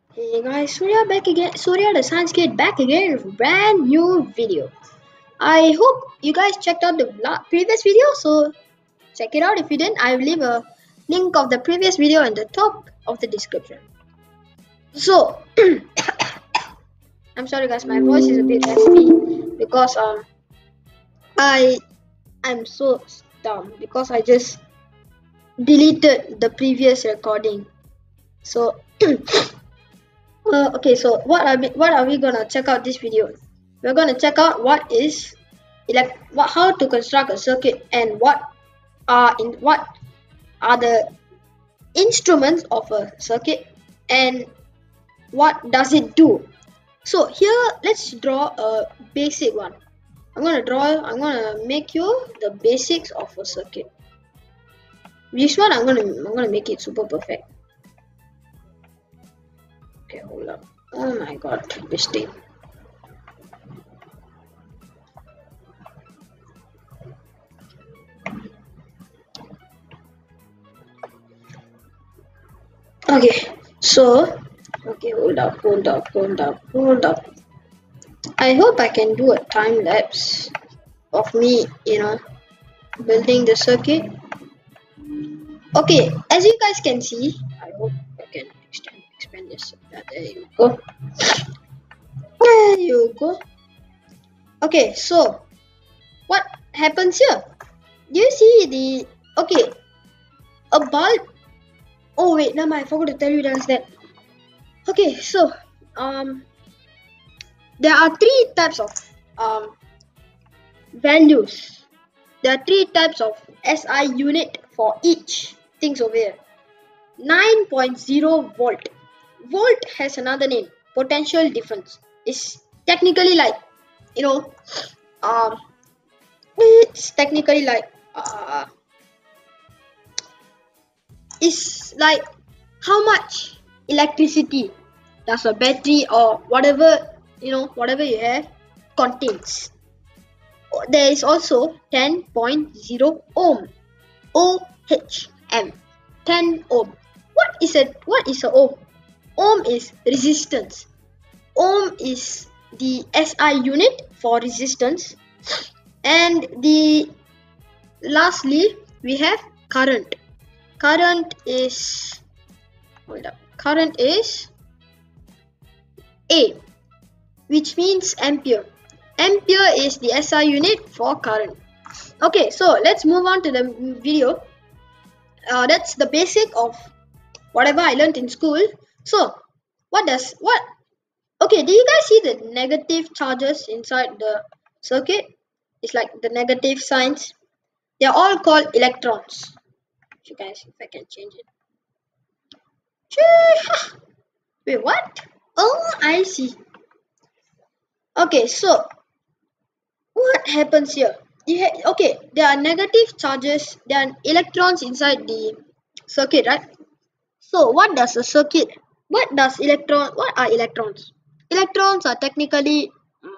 Hey guys, Surya back again. Surya the Science Kid back again with a brand new video. I hope you guys checked out the previous video, so check it out. If you didn't, I will leave a link of the previous video in the top of the description. So, I'm sorry guys, my voice is a bit raspy because I I'm so dumb because I just deleted the previous recording. So okay, so what are we gonna check out this video? We're gonna check out how to construct a circuit and what are the instruments of a circuit and what does it do. So here let's draw a basic one. I'm gonna make you the basics of a circuit. This one I'm gonna make it super perfect. Okay, hold up. Oh my god, this thing. Okay, so hold up. I hope I can do a time lapse of me, building the circuit. Okay, as you guys can see, I hope I can expand this. Yeah, there you go. There you go. Okay, so what happens here? Do you see a bulb? Oh wait, no, I forgot to tell you guys that. Okay, so there are three types of values. There are three types of SI unit for each things over here. 9.0 volt. Volt has another name. Potential difference. It's technically like, it's technically like, it's like how much electricity does a battery or whatever you have contains. There is also 10.0 ohm. OHM. 10 ohm. What is a ohm? Ohm is resistance. Ohm is the SI unit for resistance. And lastly we have current. Current is A, which means ampere. Ampere is the SI unit for current. Okay, so let's move on to the video. That's the basic of whatever I learned in school. So okay, do you guys see the negative charges inside the circuit? It's like the negative signs. They're all called electrons. If I can change it. Wait, what? Oh, I see. Okay, so what happens here? Okay, there are negative charges, there are electrons inside the circuit, right? So what are electrons? Electrons are technically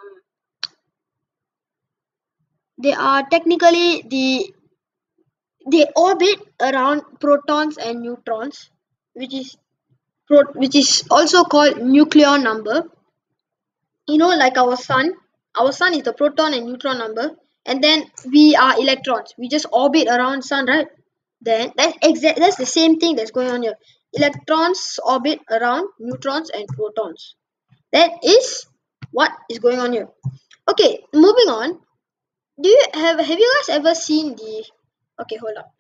they orbit around protons and neutrons, which is also called nuclear number. Like our sun is the proton and neutron number, and then we are electrons. We just orbit around sun, right? Then that's the same thing that's going on here. Electrons orbit around neutrons and protons. That is what is going on here. Okay, moving on. Have you guys ever seen the okay, hold up.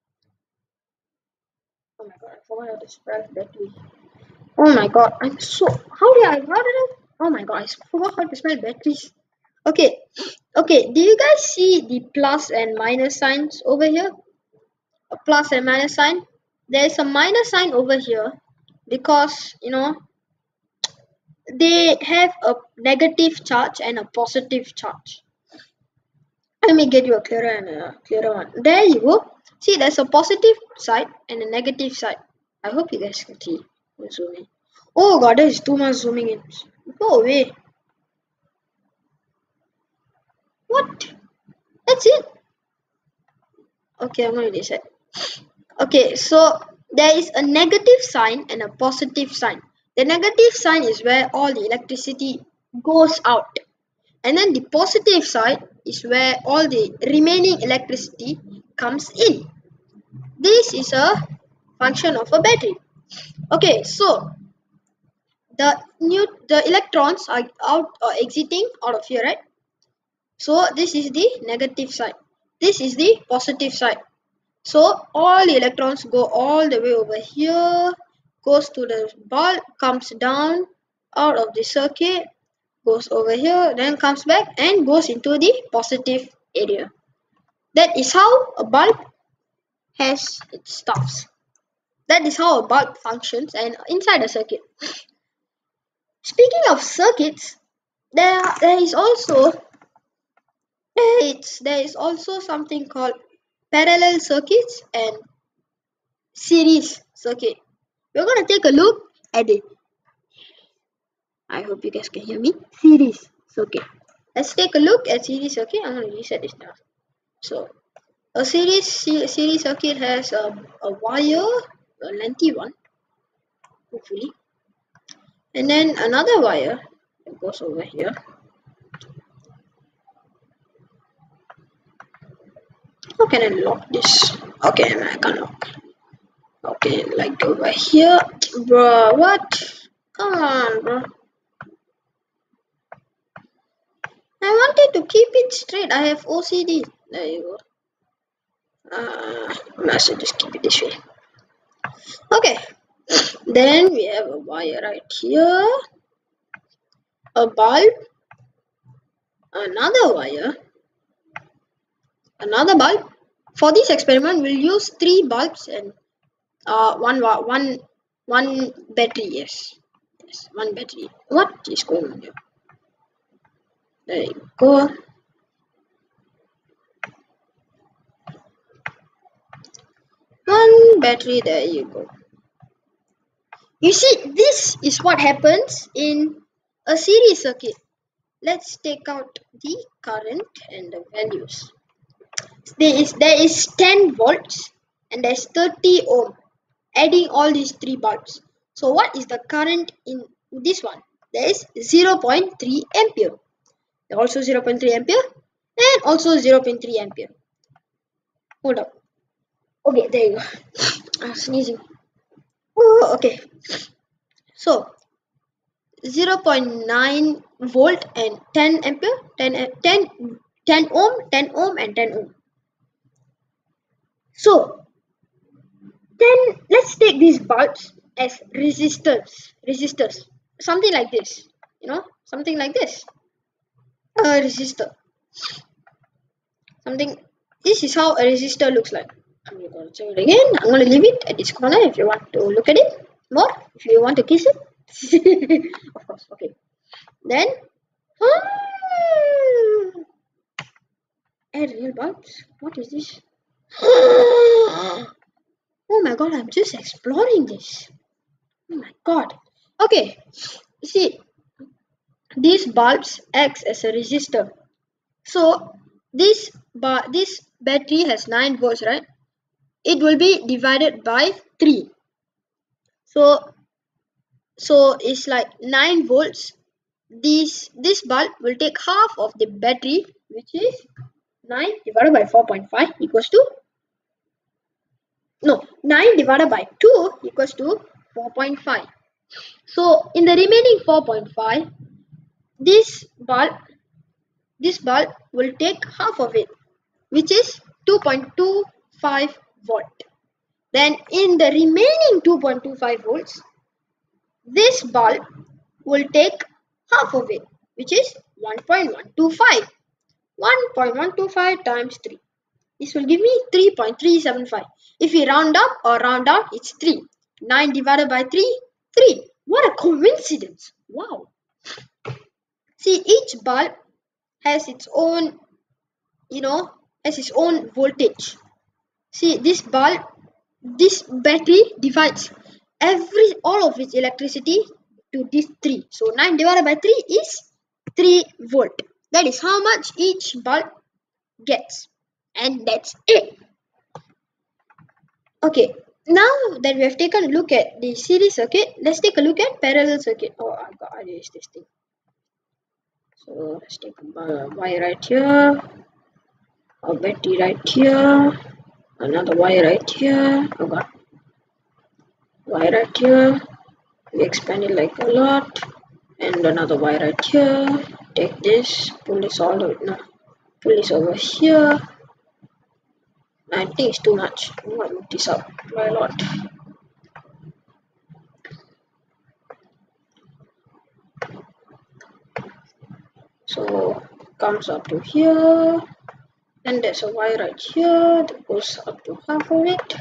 Oh my god, I forgot how to spell battery. Oh my god, oh my god, I forgot how to spell batteries. Okay, do you guys see the plus and minus signs over here? A plus and minus sign. There is a minus sign over here because they have a negative charge and a positive charge. Let me get you a clearer one. There you go. See, there's a positive side and a negative side. I hope you guys can see. Zoom in. Oh god, there is too much zooming in. Go away. What? That's it. Okay, I'm gonna decide. Okay, so there is a negative sign and a positive sign. The negative sign is where all the electricity goes out. And then the positive side is where all the remaining electricity comes in. This is a function of a battery. Okay, so the electrons are out or exiting out of here, right? So this is the negative side. This is the positive side. So all the electrons go all the way over here, goes to the bulb, comes down out of the circuit, goes over here, then comes back and goes into the positive area. That is how a bulb has its stops. That is how a bulb functions and inside a circuit. Speaking of circuits, there is also something called parallel circuits and series circuit. We're gonna take a look at it. I hope you guys can hear me. Series circuit. Let's take a look at series circuit. I'm gonna reset this now. So a series circuit has a wire, a lengthy one, hopefully, and then another wire that goes over here. How can I lock this? Okay, I can't lock. Okay, like over here, bro. What? Come on, bro. I wanted to keep it straight. I have OCD. There you go. I should just keep it this way. Okay. Then we have a wire right here, a bulb, another wire, another bulb. For this experiment, we'll use 3 bulbs and one battery. Yes, one battery. What is going on here? There you go. One battery. There you go. You see, this is what happens in a series circuit. Let's take out the current and the values. There is 10 volts and there's 30 ohm, adding all these 3 bulbs. So what is the current in this one? There is 0.3 ampere. Also 0.3 ampere and also 0.3 ampere. Hold up. Okay, there you go. I'm sneezing. Oh, okay. So 0.9 volt and 10 ampere, 10 ohm, 10 ohm and 10 ohm. So then let's take these bulbs as resistors, something like this, something like this, a resistor, something. This is how a resistor looks like. I'm going to show it again. I'm going to leave it at this corner if you want to look at it more, if you want to kiss it. Of course. Okay, then add real bulbs. What is this? Oh my god, I'm just exploring this. Oh my god. Okay, see, these bulbs acts as a resistor. So this battery has 9 volts, right? It will be divided by 3. So it's like 9 volts. This bulb will take half of the battery, which is 9 divided by 4.5 equals to 9 divided by 2 equals to 4.5. So in the remaining 4.5, this bulb will take half of it, which is 2.25 volt. Then in the remaining 2.25 volts, this bulb will take half of it, which is 1.125. 1.125 times 3. This will give me 3.375. If we round up or round out, it's 3. 9 divided by 3, 3. What a coincidence. Wow. See, each bulb has its own, voltage. See, this battery divides all of its electricity to these 3. So 9 divided by 3 is 3 volt. That is how much each bulb gets. And that's it. Okay, Now that we have taken a look at the series circuit, let's take a look at parallel circuit. Oh, I erased this thing. So let's take a wire right here, a battery right here, another wire right here. Oh god, wire right here. We expand it like a lot, and another wire right here. Take this, pull this all the way. No, pull this over here. I think it's too much. I'm gonna move this up by a lot. So comes up to here. And there's a wire right here that goes up to half of it.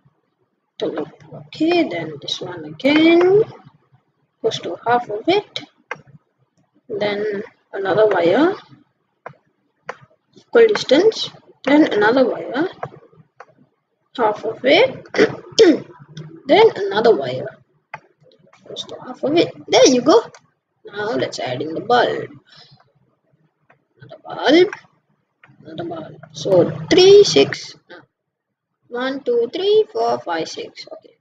Okay, then this one again goes to half of it. Then another wire, equal distance. Then another wire, half of it. Then another wire goes to half of it. There you go. Now let's add in the bulb. Another bulb. Another bulb. So 3, 6. 1, 2, 3, 4, 5, 6. Okay.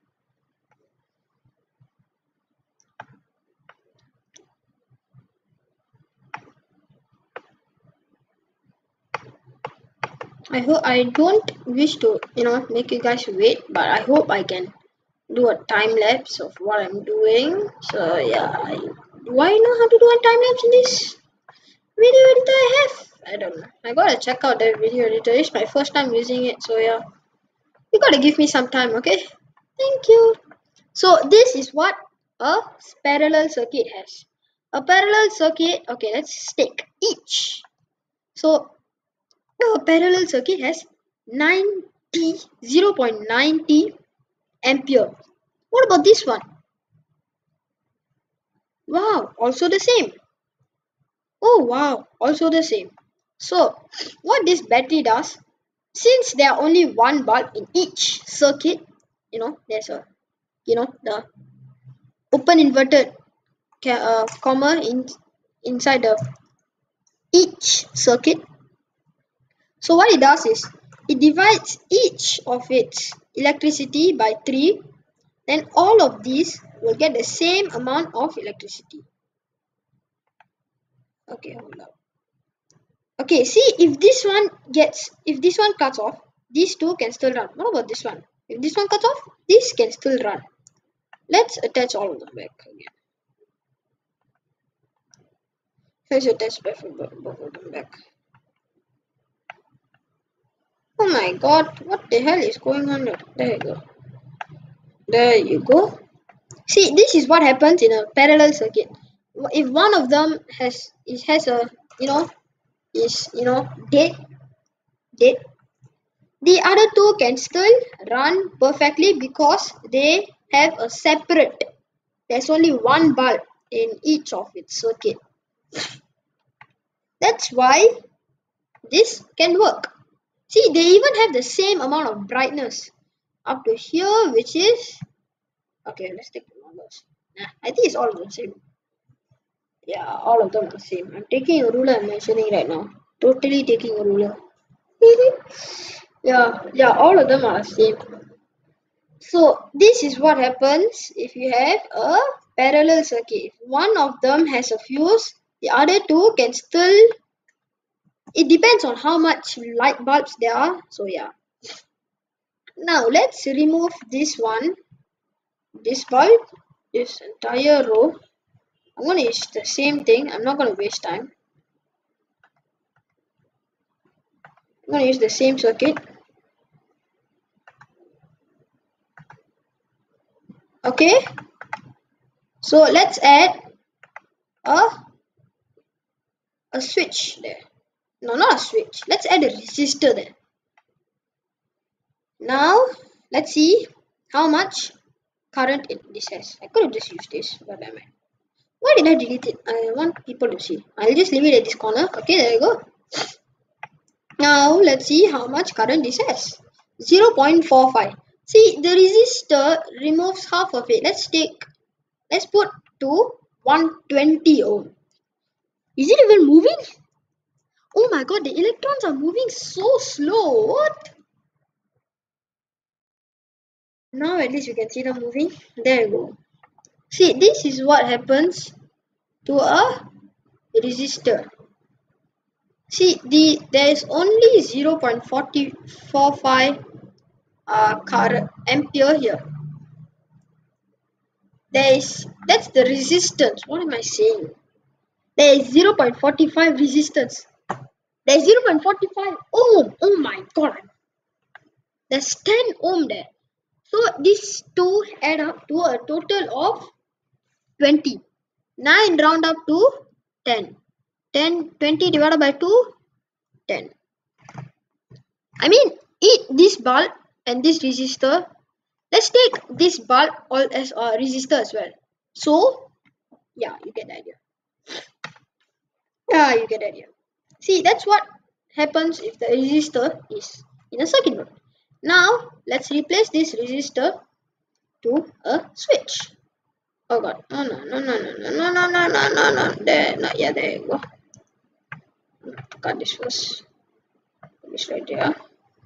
I don't wish to make you guys wait, but I hope I can do a time lapse of what I'm doing. So yeah, do I know how to do a time lapse in this video editor I have? I don't know. I gotta check out that video editor. It's my first time using it, so yeah. You gotta give me some time, okay? Thank you. So this is what a parallel circuit has. A parallel circuit, okay, let's take each. So a parallel circuit has 0.90 ampere. What about this one? Wow, also the same. Oh wow, also the same. So what this battery does, since there are only one bulb in each circuit, there's a the open inverted comma inside the each circuit. So what it does is it divides each of its electricity by 3. Then all of these will get the same amount of electricity. Okay, hold up. Okay, see, if this one cuts off, these two can still run. What about this one? If this one cuts off, this can still run. Let's attach all of them back again. Let's attach both of them back. Oh my god, what the hell is going on there? There you go. There you go. See, this is what happens in a parallel circuit. If one of them has a dead, the other two can still run perfectly because they have a separate. There's only one bulb in each of its circuit. That's why this can work. See, they even have the same amount of brightness up to here, which is okay. Let's take the numbers. I think it's all the same. Yeah, all of them are the same. I'm taking a ruler and measuring right now. Totally taking a ruler. yeah, all of them are the same. So this is what happens if you have a parallel circuit. If one of them has a fuse, the other two can still. It depends on how much light bulbs there are. So yeah. Now let's remove this one, this bulb, this entire row. I'm going to use the same thing. I'm not going to waste time. I'm going to use the same circuit. Okay. So let's add a switch there. No, not a switch. Let's add a resistor there. Now let's see how much current this has. I could have just used this, but I might. Why did I delete it? I want people to see. I'll just leave it at this corner. Okay, there you go. Now let's see how much current this has. 0.45. See, the resistor removes half of it. Let's put to 120 ohm. Is it even moving? Oh my god, the electrons are moving so slow. What? Now at least you can see the moving. There you go. See, this is what happens to a resistor. See, there is only 0.4045 current ampere here. That's the resistance. What am I saying? There is 0.45 resistance. There is 0.45 ohm. Oh my god. There's 10 ohm there. So these two add up to a total of 20. 9 round up to 10. 20 divided by 2, 10. I mean, this bulb and this resistor. Let's take this bulb as a resistor as well. So, yeah, you get the idea. Yeah, you get the idea. See, that's what happens if the resistor is in a circuit board. Now, let's replace this resistor to a switch. Oh god. Oh no, no, no, no, no, no, no, no, no, no. There, no, yeah, there you go. Cut this first. This right there.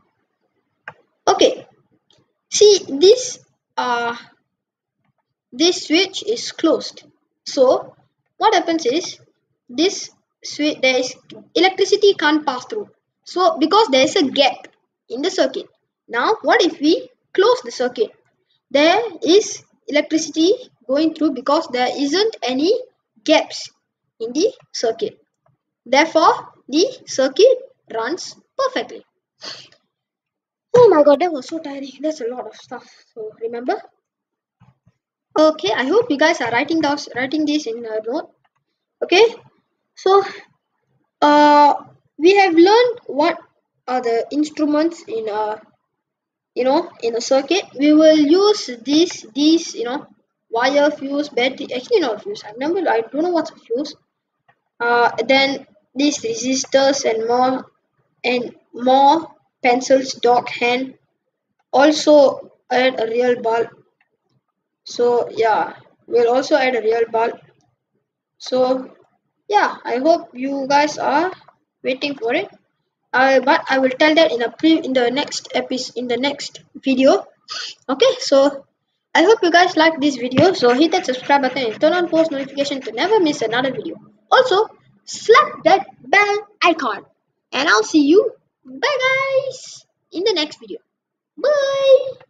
Okay. See, this switch is closed. So what happens is this switch, there is electricity can't pass through. So because there is a gap in the circuit. Now what if we close the circuit? There is electricity going through because there isn't any gaps in the circuit. Therefore the circuit runs perfectly. Oh my god, that was so tiring. That's a lot of stuff. So remember. Okay, I hope you guys are writing this in a note. Okay, so we have learned what are the instruments in a in a circuit. We will use these wire, fuse, battery. Actually, not fuse. I don't know what's a fuse. Then these resistors and more pencils, dog hand. Also add a real bulb. So yeah, we'll also add a real bulb. So yeah, I hope you guys are waiting for it. But I will tell that in the next episode, in the next video. Okay, so I hope you guys like this video. So hit that subscribe button and turn on post notification to never miss another video. Also, slap that bell icon, and I'll see you. Bye guys in the next video. Bye.